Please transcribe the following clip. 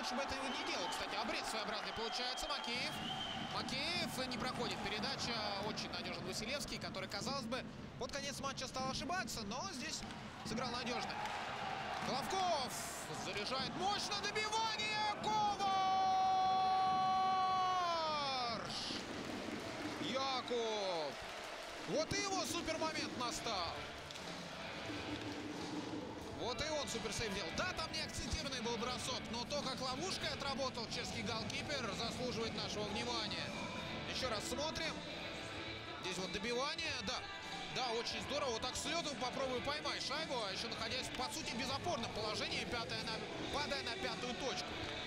лучше бы этого не делал. Кстати, обрез своеобразный получается. Макеев не проходит передача. Очень надежен Василевский, который, казалось бы, под конец матча стал ошибаться, но здесь сыграл надежно. Головков заряжает мощно, добивание! Коварш! Якуб! Вот и его супермомент настал. Вот и он суперсейв делал. Да, там не акцентированный был бросок, но то, как ловушкой отработал чешский голкипер, заслуживает нашего внимания. Еще раз смотрим. Здесь вот добивание, да. Да, очень здорово. Вот так с лету попробую поймать шайбу, а еще находясь, по сути, в безопорном положении, падая на пятую точку.